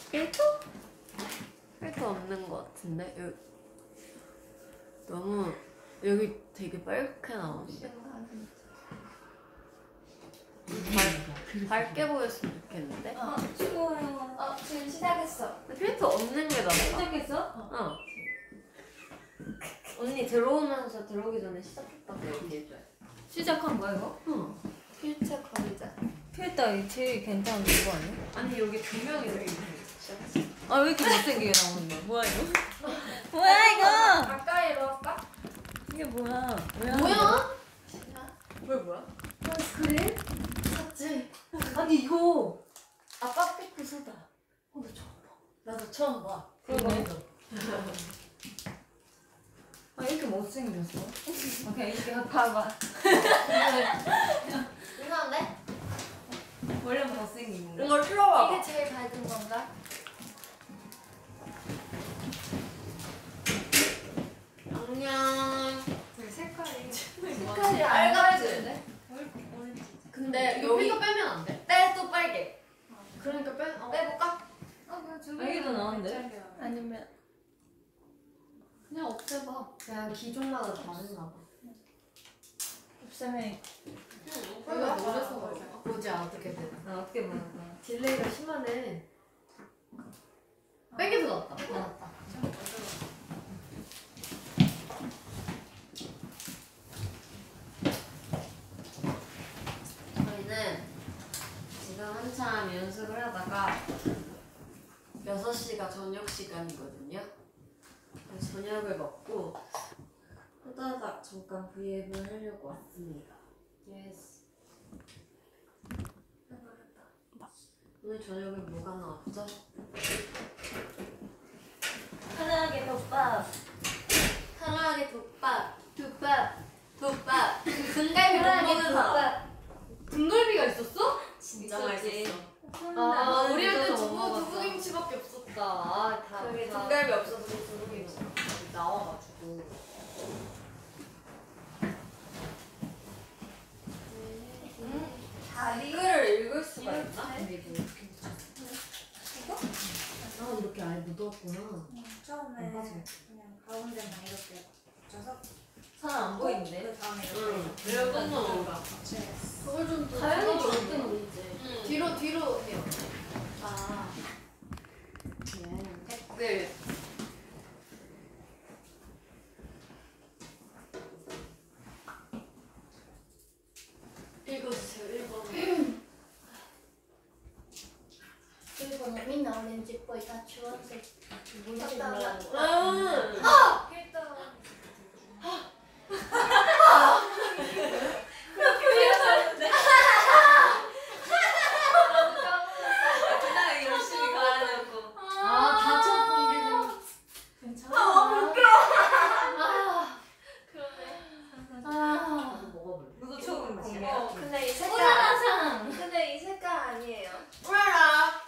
필터 없는 것 같은데? 여기. 너무 여기 되게 빨갛게 나오는데? 밝게 보였으면 좋겠는데? 수고해요. 지금 시작했어. 근데 필터 없는 게 낫다. 시작했어? 어. 언니 들어오기 전에 시작했다고 얘기해줘요. 시작한 거야 이거? 응. 필터 거리자. 필터 제일 괜찮은 거 아니야? 아니 여기 두 명이 시작했어. 아 왜 이렇게 못생기게 나오는 거야? 뭐야 이거? 뭐야 이거? 가까이로 할까? 이게 뭐야? 뭐야? 왜 뭐야? 그래? 샀지? 아니 이거 아빠 피크 사다. 나 처음 봐. 나도 처음 봐. 그러네. 아 이렇게 못생겼어? 오케이 이렇게 봐봐. 이상한데? 원래 못생긴 건가? 이걸 틀어봐. 이게 제일 밝은 건가? 안녕. 색깔이 빨갛지? 근데 여기 필터 빼면 안 돼? 또 빨개. 그러니까 빼볼까? 여기도 나오는데? 아니면 그냥 없애봐. 그냥 기종마다 다른가 봐. 없애면 우리가 모르서 그래. 보자 어떻게 되나. 아 어떻게 보는 딜레이가 심하네. 빼기 더 낫다. 더 낫다. 저희는 지금 한참 연습을 하다가 6시가 저녁 시간이거든요. 그래서 저녁을 먹고 후다닥 잠깐 브이앱을 하려고 왔습니다. 예스. 오늘 저녁에 뭐가 나왔죠? 편하게 덮밥. 사랑하게 덮밥. 등갈비 못 먹는 사람. 등갈비가 있었어? 진짜 있었지. 맛있었어. 우리한테 못 먹었어. 두부김치밖에 없었다. 아, 그게 다. 등갈비 없어서 두부김치 나와가지고. 다리를 읽을 수가 있나? 근데 이거 아 이렇게 아예 묻었구나. 처음에 안 빠져. 그냥 가운데만 이렇게 붙여서 사람 안 보이는데? 그 다음에 응. 이렇게 넣어봐. 그걸 좀 다현이 어떤 어떤 문제? 뒤로 해요. 아. 댓글. 읽어주세요. 읽어. 일본은 민나 오렌지 보이 다 주황색. 뭔지 몰라. 아. 일단 그날 열심히 가야되고. 아 다쳤던 괜찮아. 게 먹어볼래. 누구 처음 공개? 근데 이 색깔. 오나라상. 근데 이 색깔 아니에요. 우라라.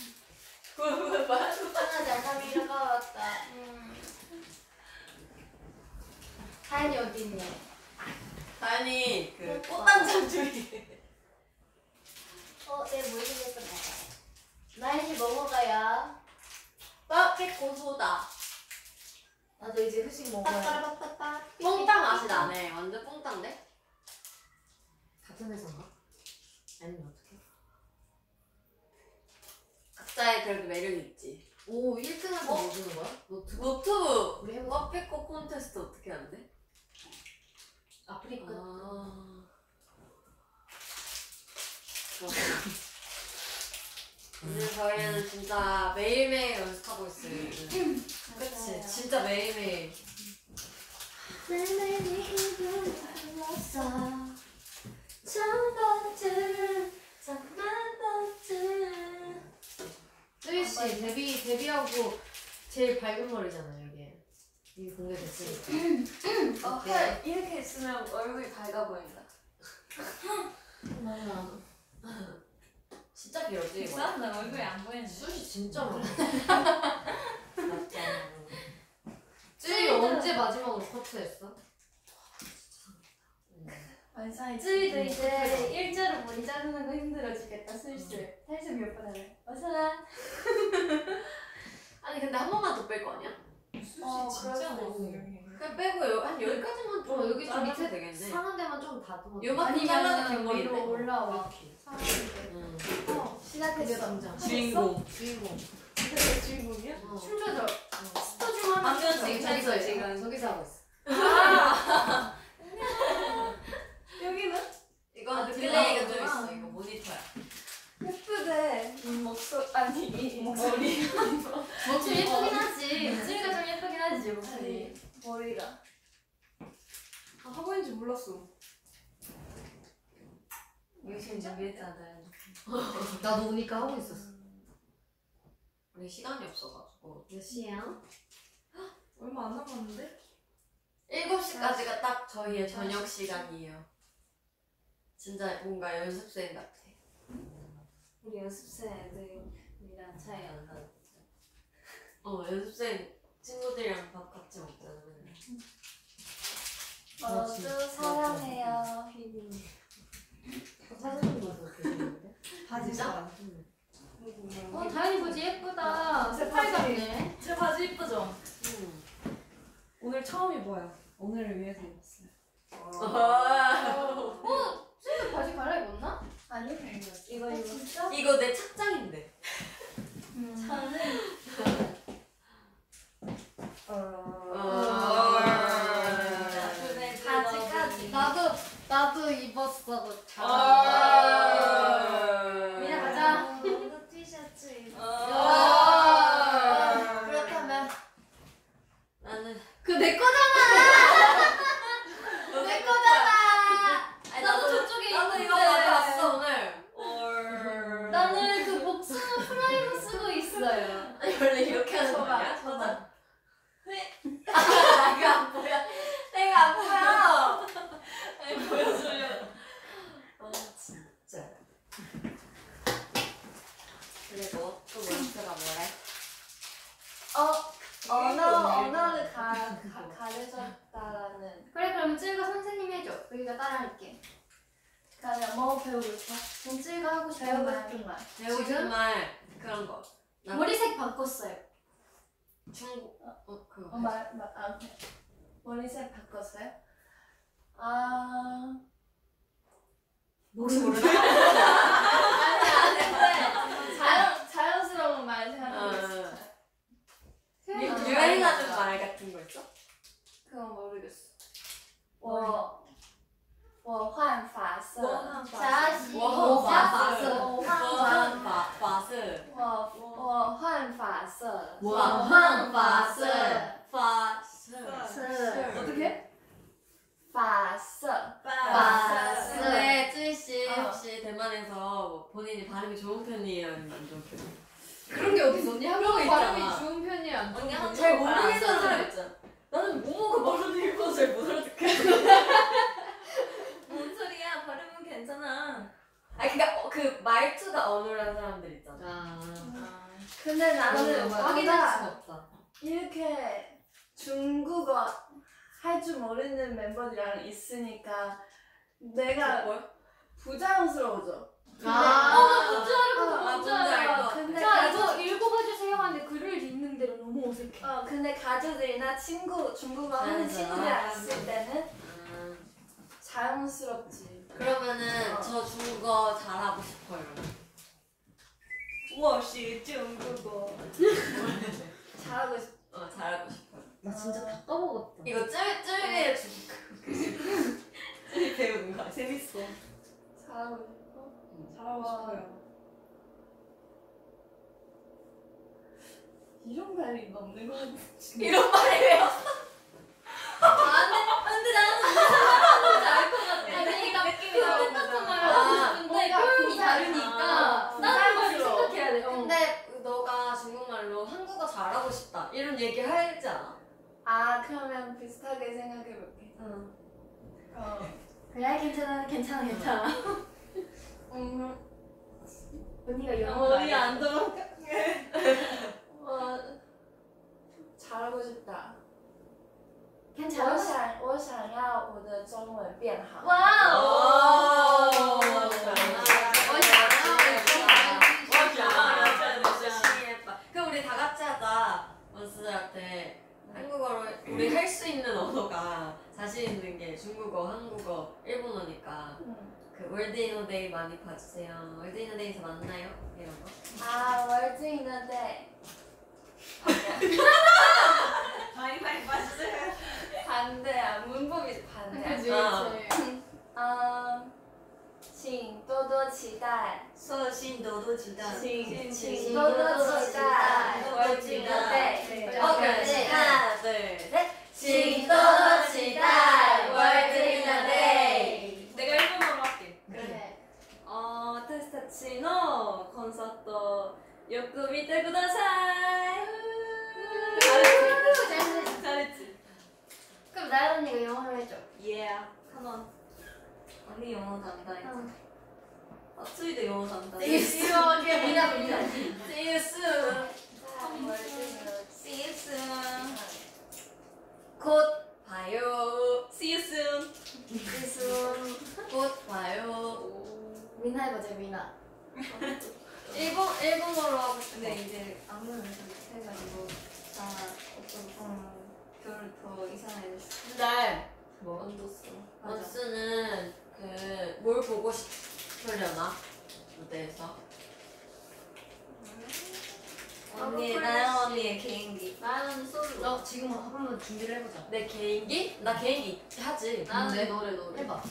하나 잠깐 잃어버렸다. 다현이 어디 있니? 다현이 그 꽃단장 중에. 내일 뭐 생겼어 봐봐. 나이지 뭐 먹어요? 고소다. 나도 이제 후식 먹어요. 뽕땅 맛이 나네. 완전 뽕땅인데? 같은 회사인가? 아니면 어떡해? 각자의 그래도 매력이 있지. 오 1등한테 뭐 주는 거야? 노트북! 우리 해볼까? 와페코 콘테스트 어떻게 하는데? 아프리카. 오늘 저희는 진짜 매일매일 연습하고 있어요. 요즘. 그치? 진짜 매일매일. 쯔이씨 데뷔하고 제일 밝은 머리잖아요 이게. 이게 공개됐으니까. 어때요? 이렇게 있으면 얼굴이 밝아 보인다. 진짜 길었지 이거? 진짜? 나 얼굴이 안 보이는데. 숱이 진짜 많아. 쯔이 언제 마지막으로 커트했어? 쯔이도 이제 일자로 머리 자르는 거 힘들어지겠다 슬슬. 탈색 몇 번 하래. 어서라. 좀 밑에 되겠네. 상한 데만 좀 다듬어. 요만큼 잘라도 된 거인데. 위로 올라와. 이렇게. 상한데. 시작했어. 주인공. 주인공이야? 춤춰줘. 스터 중 하나. 방금 춰줘. 지금 지금 저기서 하고 있어. 여기는? 이건 딜레이가 좀 있어. 이거 모니터야. 예쁘대. 아니 목소리. 목소리 예쁘긴 하지. 목소리가 좀 예쁘긴 하지 목소리. 아니 머리가. 아, 하고 있는지 몰랐어. 열심히 준비했잖아요. 나도 오니까 하고 있었어. 우리 시간이 없어가지고. 몇 시야? 얼마 안 남았는데? 7시까지가 딱 저희의 저녁 시간이에요. 진짜 뭔가 연습생 같아. 우리 연습생 애들이랑 차이 안 나. 연습생 친구들이랑 밥 같이 먹잖아 맨날. 저도 사랑해요. 사진 좀 봐도 되겠는데? 바지 잘. 다현이 바지 예쁘다. 제 색깔 바지. 같네. 제 바지 이쁘죠? 오늘 처음 입어요. 오늘을 위해서 입었어요. 쌤도 바지 갈아입었나? 아니 이거 진짜? 이거 내 착장인데. 저는 바지까지. 나도 입었어. 미나 가자. 나도 티셔츠 입어. 그렇다면 나는 그 내 거잖아. 내 거잖아. 아니, 나도 저쪽에 나도 이거 있는데. 가져왔어 오늘. 나는 그 복숭아 프라이머 쓰고 있어요. 아니 원래 이렇게 하는 쳐봐, 거야? 쳐봐. 내가 안 보여. 내가 안 보여. 아니 보여줘요. 진짜. 그리고 또 몬스터가 뭐래? 언어를 가르쳤다라는. 그래 그럼 찔거 선생님 해줘. 우리가 따라할게. 그러면 뭐 배우고 있어? 그럼 찔거 하고 싶은 배우고 말. 싶은 말. 배우고 지금? 싶은 말 그런 거. 나 머리색 바꿨어요. 중국 그거. 오케이. 머리색 바꿨어요? 아. 혹시 모르나? 자연스러운 말 생각하고 있어. 유행하는 말 같은 거 있어? 그건 모르겠어. 我换发色. 我换发色. 我换发色. 我换发色. 我换发色. 어떻게? 发色. 근데 쯔이씨 혹시 대만에서 뭐 본인이 발음이 좋은 편이에요? 아니면 안 좋은 편이에요? 그런 게 어디 있었니? 그런 거 한국 있잖아. 발음이 좋은 편이야, 안 좋은 언니 편이야? 잘 모르겠는 사람 있잖아. 나는 모모가 발음 읽어서 잘 못 알아듣겠어. 뭔 소리야? 발음은 괜찮아. 아니 그니까 그 말투가 어눌한 사람들 있잖아. 근데 나는 확인할 수가 없다. 이렇게 중국어 할 줄 모르는 멤버들이랑 있으니까 내가 뭐야? 부자연스러워져. 뭔지 알고 뭔지 알 것 같아. 근데 자 이거 읽어봐 주세요 하는데 글을 읽는 대로 너무 어색해. 근데 가족들이나 친구 중국어 하는 맞아. 친구들이랑 있을 때는 자연스럽지. 그러면은 저 중국어 잘하고 싶어요. 我是중국어. 잘하고 싶. 잘하고 싶어요. 나 진짜 다 까먹었다. 이거 쫄게 중국어. 쫄 배우는 거 재밌어. 잘하고 싶어. 잘하고 싶어요. 이런 말이 없는 거 같아. 이런 말이 왜 없어? 근데 나는 무슨 말인지 알 것 같아. 그러니까 느낌이 나는 똑같은 말을 거잖아. 하고 싶은데 표현이 다르니까 다른 말을 부자연스러워. 생각해야 돼. 근데 너가 중국말로 한국어 잘하고 싶다 이런 얘기 하지 않아? 그러면 비슷하게 생각해볼게. 그래 괜찮아. 언니가 영어를 머리 안 들어가. 잘하고 싶다. 괜찮아. 我想要我的中文变好. 와우. 그럼 우리 다 같이 하자. 원스들한테 한국어로 우리 할 수 있는 언어가 자신 있는 게 중국어, 한국어, 일본어니까 그 월드 인 어 데이 많이 봐주세요. 월드 인 어 데이에서 만나요. 이런 거. 아, 월드 있는데 많이 봐주세요. 반대야. 문법이 반대야. 그지, 아. 请多多期待， 서신 너도 지다. 请多多期待，월드 in a day。 오케이. 하나, 둘, 셋. 请多多期待，월드 in a day。 내가 일본어로 할게. 그래. 私たちのコンサートよく見てください. 잘했지. 잘했지. 그럼 나연 언니가 영어로 해줘. Yeah. 한원. 언니 영어 단다. 수이도 영어 단다. 이렇게 미나. See you soon. See you soon. 곧 봐요. See you soon. See you soon. 곧 봐요. 미나 해보자, 미나. 일본어로 하고 싶어. 근데 이제 안무를 해가지고 다 어떤 별을 더 이상해졌어. 근데 원도스. 원스는 그 뭘 보고 싶으려나? 무대에서. 언니, 나영 언니의 개인기. 나연 솔로. 너 지금 한번 준비를 해보자. 내 개인기? 나 개인기 하지. 뭔데? 노래. 해봐.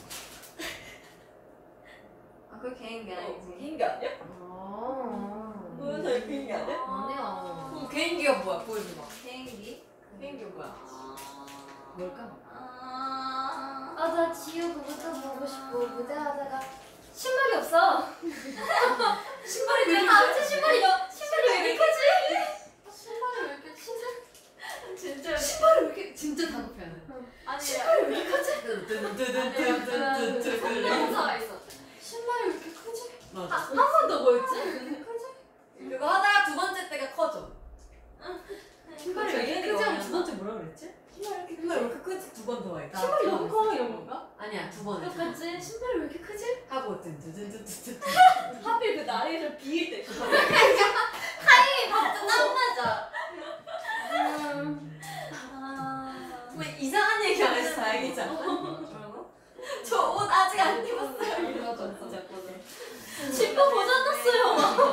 아, 그 개인기 아니지. 개인기 아니야? 뭐야, 저 개인기 아니야? 아니야. 그럼 개인기가 뭐야? 보여줘봐. 개인기? 개인기가 뭐야? 뭘까? 아, 나 지우 그부터 보고 싶고 무대하다가 신발이 없어. 신발이 왜 신발이 왜 이렇게 크지? 신발이 왜 이렇게 크지? 진짜. 신발을 왜 이렇게 진짜 다급해 하네. 아니야. 왜 이렇게 크지? 뚜두두두두두두두두. 있어. 신발이 왜 이렇게 크지? 맞아. 한 번 더 뭐였지? 그거 하다가 두 번째 때가 커져. 신발이 왜 이렇게 크지 하면 두 번째 뭐라 그랬지? 신발 왜 이렇게 크지? 두 번 더 했다. 신발이 너무 커 이런 건가? 아니야, 두 번. 똑같지? 신발이 왜 이렇게 크지? 하고 뚜두두두두두. 하필 그 나이를 비일 때. 땀 맞아. 뭐 이상한 얘기 안 해서 다행이잖아. 뭐라고? 저 옷 아직 안 입었어요. 맞아. 신발 고장났어요.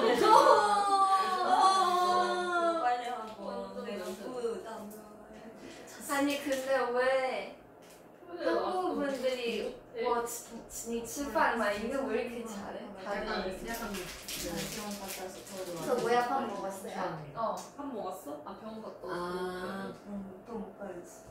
빨리 하고. 완전 내가 완전. 후담. 아니 근데 왜 한국 분들이 니吃饭 막 이거 왜 이렇게 잘해? 다들. 약간 지원 받아서 저도 저 뭐야 밥 먹었어요? 밥 먹었어? 아 병원 갔다 아, 또못 가야지.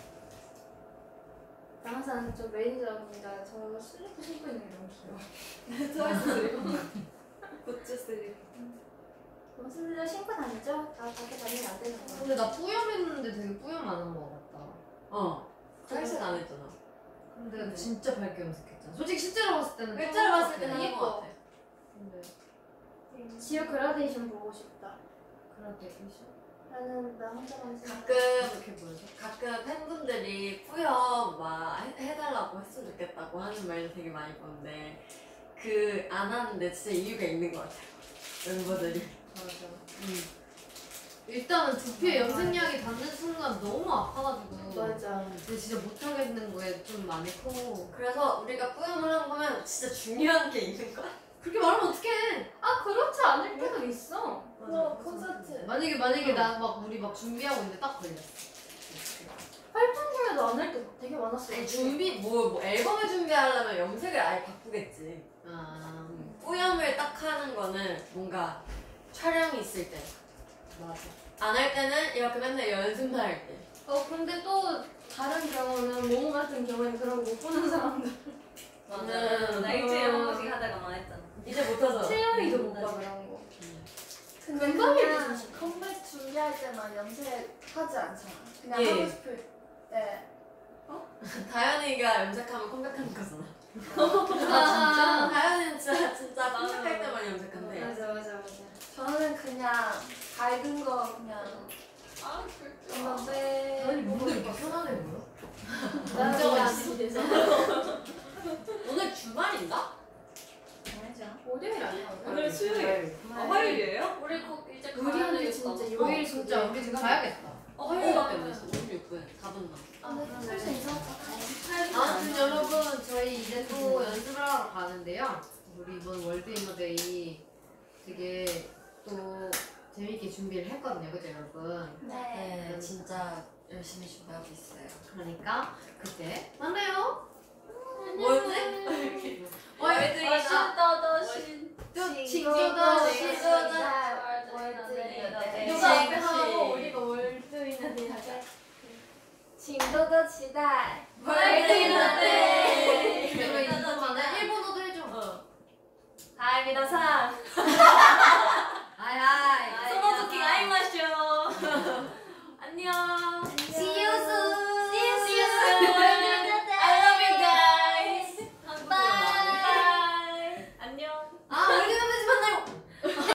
나 항상 저 매니저분이랑 저 슬리퍼 신고 있는 게 너무 귀여워. 굿즈 쓰리. 슬리퍼 신고 다니죠? 나 밖에 다니면 안 되는 거야. 근데 나 뿌염했는데 되게 뿌염 안 한 거 같다. 탈색 안 했잖아. 근데 진짜 밝게 염색했잖아. 솔직히 실제로 봤을 때는 실제로 봤을 때는 예뻐. 예뻐. 같아. 근데 지우 그라데이션 보고 싶다. 그라데이션? 나는 나 혼자만 생각. 가끔 이렇게 보여줘? 가끔 팬분들이 뿌염 막 해달라고 했으면 좋겠다고 하는 말도 되게 많이 보는데 그 안 하는데 진짜 이유가 있는 것 같아요. 멤버들이. 맞아. 일단은 두피에 염색약이 닿는 순간 너무 아파가지고. 맞아. 근데 진짜 못하겠는 거에 좀 많이 커. 그래서 우리가 뿌염을 한 거면 진짜 중요한 게 있는 거야. 그렇게 말하면 어떡해? 아 그렇지 않을 때도 있어. 맞아. 콘서트. 만약에 나 막 우리 막 준비하고 있는데 딱 걸렸어. 활동 중에도 안 할 때 되게 많았어. 아니, 뭐 앨범을 준비하려면 염색을 아예 바꾸겠지. 아 뿌염을 딱 하는 거는 뭔가 촬영이 있을 때. 맞아. 안 할 때는 이렇게 맨날 연습만 할 때. 근데 또 다른 경우는 모모 같은 경우에는 그런 거 못 보는 사람들. 맞아. 나 일주일에 한 번씩 하다가만 했잖아. 이제 못하잖아. 채영이도 못 봐 그런 거. 근데 그냥 컴백 준비할 때만 염색하지 않잖아. 그냥 예. 하고 싶을 때. 다현이가 염색하면 컴백하는 거잖아. 아, 다현이는 진짜 컴백할 때만 염색한대. 맞아. 저는 그냥 밝은 거 그냥 했는데 아니 뭔데 이렇게 편안해 보여? 남자가 오늘 주말인가? 아니죠. 월요일 아니야? 오늘 수요일. 화요일이에요? 우리 이제 우리는 진짜 요일 진짜 우리 지금 가야겠다. 화요일밖에 안 됐어. 56분. 4분 남. 아, 근데 슬슬 이사할까? 아무튼 여러분 저희 이제 또 연습을 하러 가는데요. 우리 이번 월드이너데이 되게 또 재밌게 준비를 했거든요, 그죠 여러분? 네, 진짜 열심히 준비하고 있어요. 그러니까 그때 만나요. 뭐였지? 누가 앞에 하고 우리가 월드이너데이 하자. 징도도 지다. 월드이너데이. 그러면 일본어도 해줘. 다행이다 상.